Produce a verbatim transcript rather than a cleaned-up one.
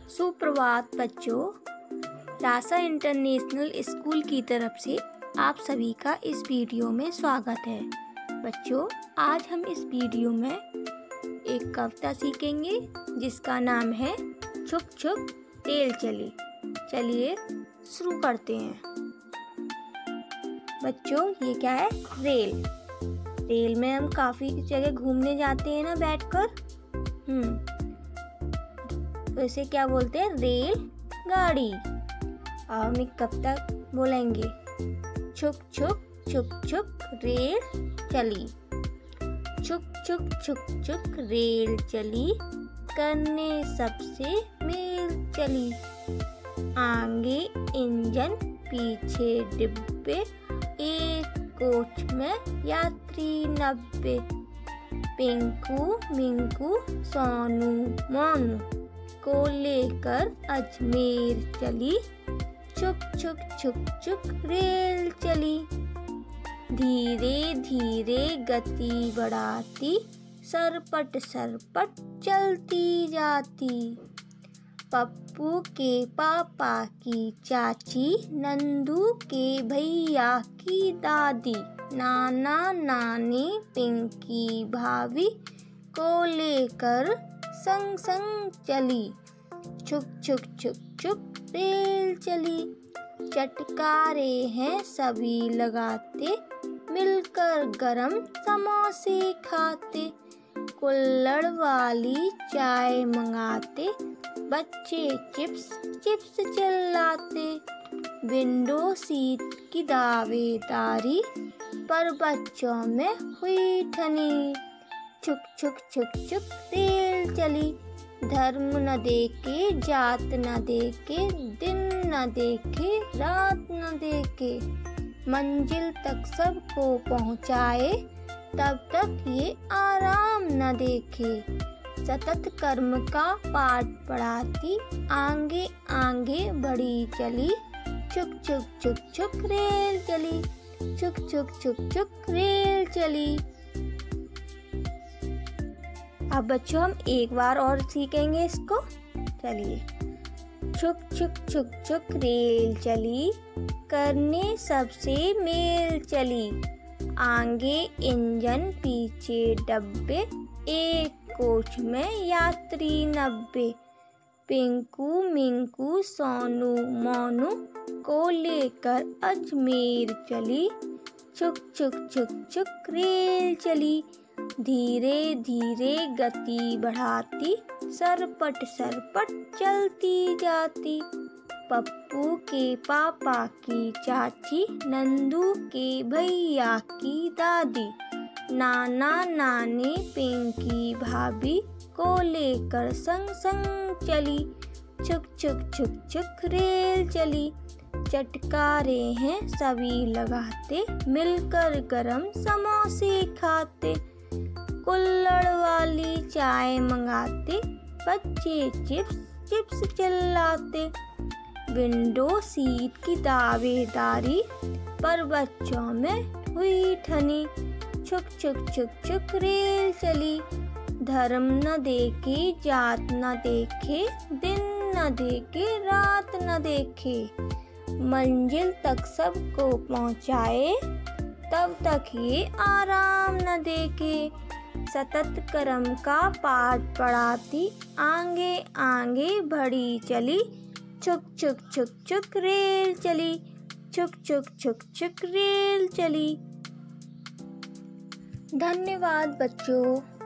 सुप्रभात बच्चों। रासा international school की तरफ से आप सभी का इस वीडियो में स्वागत है। बच्चों, आज हम इस वीडियो में एक कविता सीखेंगे जिसका नाम है छुक छुक रेल चली। चलिए शुरू करते हैं। बच्चों, ये क्या है? रेल। रेल में हम काफ़ी जगह घूमने जाते हैं ना बैठकर। हम्म तो इसे क्या बोलते हैं? रेल गाड़ी। अब हम एक कविता बोलेंगे। छुक छुक छुक छुक रेल चली, छुक छुक छुक छुक रेल चली, करने सबसे मेल चली। आगे इंजन पीछे डिब्बे, एक कोच में यात्री नब्बे। पिंकू मिंकू सोनू मोनू को लेकर अजमेर चली, छुक छुक छुक छुक रेल चली। धीरे धीरे गति बढ़ाती, सरपट सरपट चलती जाती। पप्पू के पापा की चाची, नंदू के भैया की दादी, नाना नानी पिंकी भाभी को लेकर संग संग चली, छुक छुक छुक छुक रेल चली। चटकारे हैं सभी लगाते, मिलकर गरम समोसे खाते। कुल्हड़ वाली चाय मंगाते, बच्चे चिप्स चिप्स चिल्लाते। विंडो सीट की दावेदारी, पर बच्चों में हुई ठनी, छुक छुक छुक छुक रेल चली। धर्म न देखे जात न देखे, दिन न देखे रात न देखे। मंजिल तक सबको पहुँचाए, तब तक ये आराम न देखे। सतत कर्म का पाठ पढ़ाती, आगे आगे बढ़ी चली, छुक छुक छुक छुक रेल चली, छुक छुक छुक छुक रेल चली। अब बच्चों हम एक बार और सीखेंगे इसको। चलिए। छुक छुक छुक छुक रेल चली, करने सबसे मेल चली। आगे इंजन पीछे डब्बे, एक कोच में यात्री नब्बे। पिंकू मिंकू सोनू मोनू को लेकर अजमेर चली, छुक छुक छुक छुक रेल चली। धीरे धीरे गति बढ़ाती, सरपट सरपट चलती जाती। पप्पू के पापा की चाची, नंदू के भैया की दादी, नाना नानी पिंकी भाभी को लेकर संग संग चली, छुक छुक छुक छुक रेल चली। चटकारे हैं सभी लगाते, मिलकर गरम समोसे खाते। कुल्हड़ वाली चाय मंगाते, बच्चे चिप्स चिप्स चिल्लाते। विंडो सीट की दावेदारी, पर बच्चों में हुई ठनी, छुक छुक छुक छुक रेल चली। धर्म न देखे जात न देखे, दिन न देखे रात न देखे। मंजिल तक सबको पहुँचाए, तब तक ये आराम न देखे। सतत कर्म का पाठ पढ़ाती, आगे आगे बढ़ी चली, छुक छुक छुक छुक रेल चली, छुक छुक छुक छुक रेल चली। धन्यवाद बच्चों।